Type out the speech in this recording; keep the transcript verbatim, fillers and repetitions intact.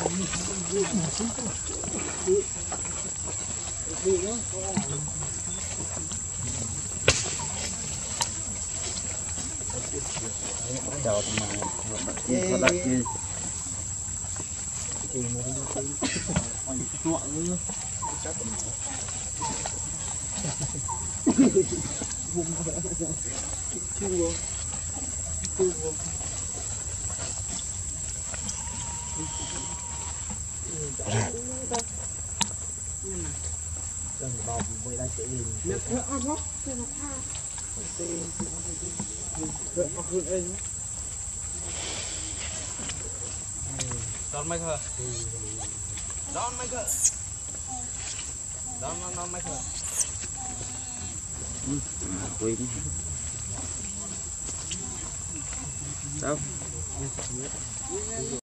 chào mà thật là gì thì mà nó chuộng nữa chắc là vùng chưa vô chưa vô cần vào với đại sĩ mình nó ăn hết cái nó tha cái nó hơn anh Don Michael Don Michael Don Don Michael ừ quên đâu